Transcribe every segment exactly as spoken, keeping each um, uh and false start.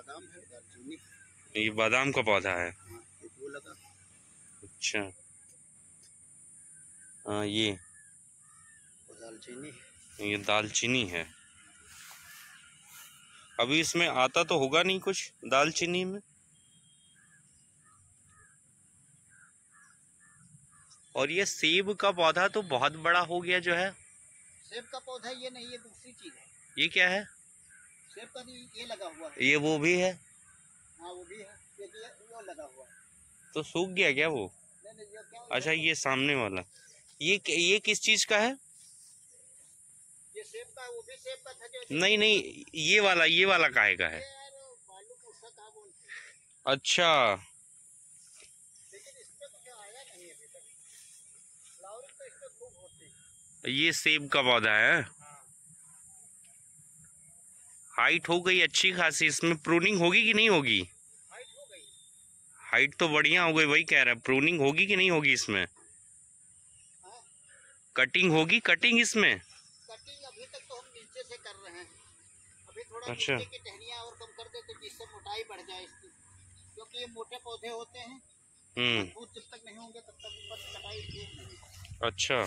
बादाम है, दालचीनी। ये बादाम का पौधा है। हाँ, एक वो लगा। अच्छा। हाँ, ये वो दालचीनी। ये दालचीनी है। अभी इसमें आता तो होगा नहीं कुछ दालचीनी में। और ये सेब का पौधा तो बहुत बड़ा हो गया जो है। सेब का पौधा ये नहीं, ये दूसरी चीज है। ये क्या है? सेब का नहीं, ये लगा हुआ है। ये वो भी है। हाँ वो भी है, ये ये वो लगा हुआ है। तो सूख गया क्या वो? नहीं नहीं, ये क्या, अच्छा, ये सामने वाला ये ये किस चीज का है? ये सेब का, वो भी सेब का था जो। नहीं नहीं, ये वाला ये वाला काहे का है? यार बालू को उसका कहाँ बोलते हैं। अच्छा। लेकिन इसमें कुछ आया नहीं अभी तक। फ्लावरिंग तो इसमें खूब होती है। ये सेब का पौधा है। हाँ। हाइट हो गई अच्छी खासी। इसमें प्रूनिंग होगी कि नहीं होगी? हाइट हो गई। हाइट तो बढ़िया हो गई, वही कह रहा है। प्रूनिंग होगी कि नहीं होगी इसमें? हाँ? कटिंग होगी, कटिंग इसमें? कटिंग अभी तक तो हम नीचे से कर रहे हैं। अभी थोड़ा अच्छा। नीचे की टहनियाँ और कम कर देते जिससे मोटाई बढ़ जाए इसकी, क्योंकि ये मोटे पौधे होते हैं। हम्म। मजबूत जब तक नहीं होंगे तब तक ऊपर से कटाई ठीक नहीं। अच्छा।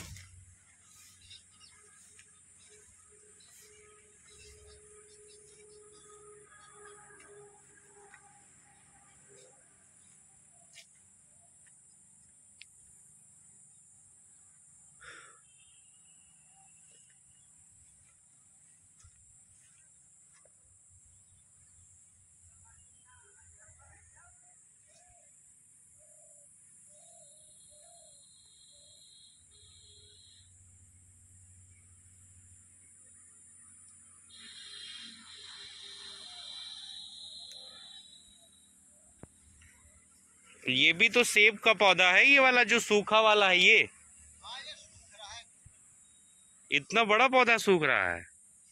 ये भी तो सेब का पौधा है, ये वाला जो सूखा वाला है ये। हाँ ये सूख रहा है। इतना बड़ा पौधा सूख रहा है।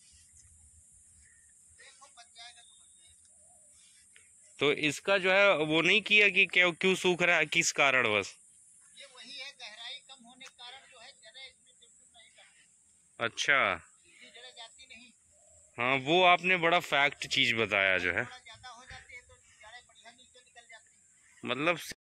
देखो बच जाएगा तो बच जाएगा। तो इसका जो है वो नहीं किया कि क्यों क्यों सूख रहा है, किस कारण बस? ये वही है, गहराई कम होने के कारण जो है जड़ें इसमें बिल्कुल नहीं करती। अच्छा। सीधी जड़ें जाती नहीं। हाँ, वो आपने बड़ा फैक्ट चीज बताया जो है। थोड़ा ज्यादा हो जाती है तो जड़ें बढ़िया नीचे निकल जाती है। मतलब